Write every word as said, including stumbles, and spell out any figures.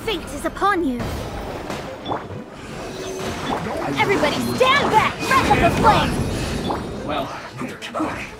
fate is upon you. Everybody stand back! Wrap up the flame! Well, neither can I.